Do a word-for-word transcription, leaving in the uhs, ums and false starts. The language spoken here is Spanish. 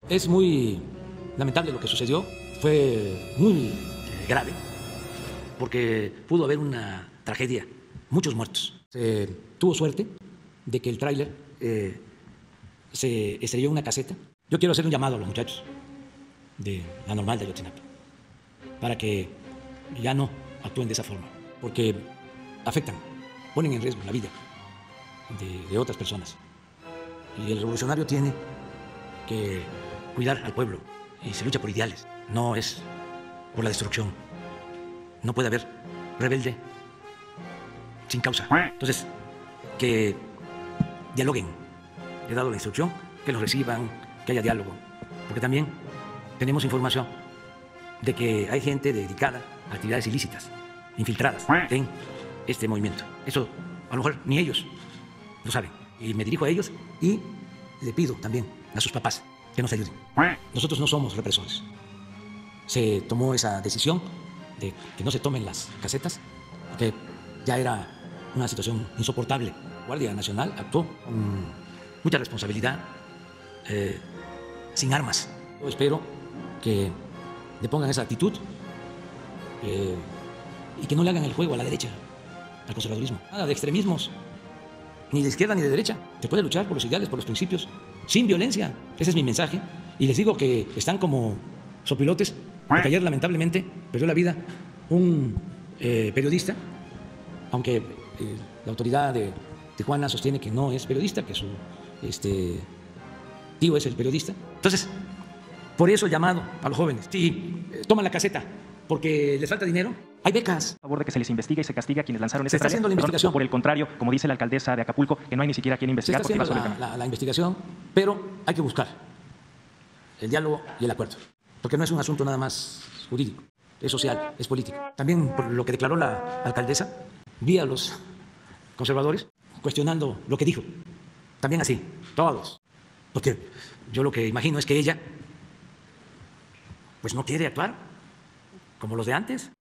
Es muy lamentable lo que sucedió, fue muy eh, grave, porque pudo haber una tragedia, muchos muertos. Se tuvo suerte de que el tráiler eh, se estrelló en una caseta. Yo quiero hacer un llamado a los muchachos de la normal de Ayotzinapa para que ya no actúen de esa forma, porque afectan, ponen en riesgo la vida de, de otras personas. Y el revolucionario tiene que cuidar al pueblo y se lucha por ideales, no es por la destrucción. No puede haber rebelde sin causa. Entonces, que dialoguen. He dado la instrucción, que los reciban, que haya diálogo, porque también tenemos información de que hay gente dedicada a actividades ilícitas, infiltradas en este movimiento. Eso a lo mejor ni ellos lo saben. Y me dirijo a ellos y le pido también a sus papás que nos ayuden. Nosotros no somos represores. Se tomó esa decisión de que no se tomen las casetas, porque ya era una situación insoportable. La Guardia Nacional actuó con mucha responsabilidad, eh, sin armas. Yo espero que le pongan esa actitud eh, y que no le hagan el juego a la derecha, al conservadurismo. Nada de extremismos, ni de izquierda ni de derecha. Se puede luchar por los ideales, por los principios, sin violencia. Ese es mi mensaje. Y les digo que están como sopilotes, porque ayer lamentablemente perdió la vida un eh, periodista, aunque eh, la autoridad de Tijuana sostiene que no es periodista, que su este, tío es el periodista. Entonces, por eso el llamado a los jóvenes. Si eh, toman la caseta porque les falta dinero, hay becas. A favor de que se les investigue y se castigue a quienes lanzaron ese Se está haciendo la investigación. Por el contrario, como dice la alcaldesa de Acapulco, que no hay ni siquiera quien Se investigar. está haciendo la, la, la investigación, pero hay que buscar el diálogo y el acuerdo, porque no es un asunto nada más jurídico, es social, es político. También por lo que declaró la alcaldesa, vi a los conservadores cuestionando lo que dijo. También así, todos. Porque yo lo que imagino es que ella pues no quiere actuar como los de antes.